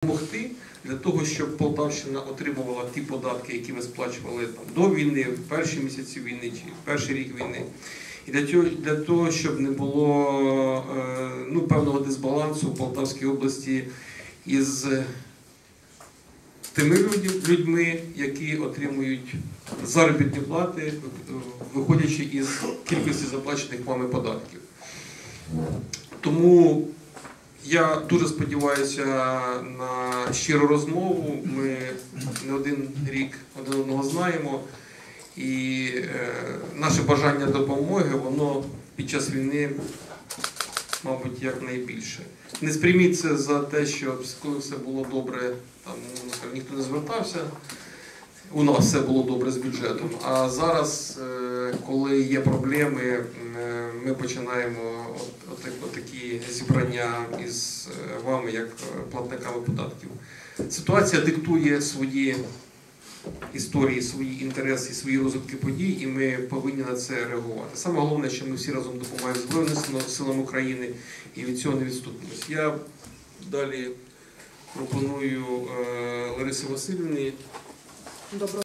допомогти для того, щоб Полтавщина отримувала ті податки, які ви сплачували до війни, в перші місяці війни чи в перший рік війни. І для того, щоб не було певного дисбалансу в Полтавській області із тими людьми, які отримують заробітні плати, виходячи із кількості заплачених вами податків. Тому я дуже сподіваюся на щиру розмову. Ми не один рік один одного знаємо. І наше бажання допомоги, воно під час війни, мабуть, якнайбільше. Не сприйміть це за те, що коли все було добре, там ніхто не звертався, у нас все було добре з бюджетом. А зараз, коли є проблеми, ми починаємо такі зібрання із вами, як платниками податків. Ситуація диктує свої історії, свої інтереси, свої розвитки подій, і ми повинні на це реагувати. Саме головне, що ми всі разом допомагаємо Збройним силам України і від цього не відступимось. Я далі пропоную Ларисі Васильівні.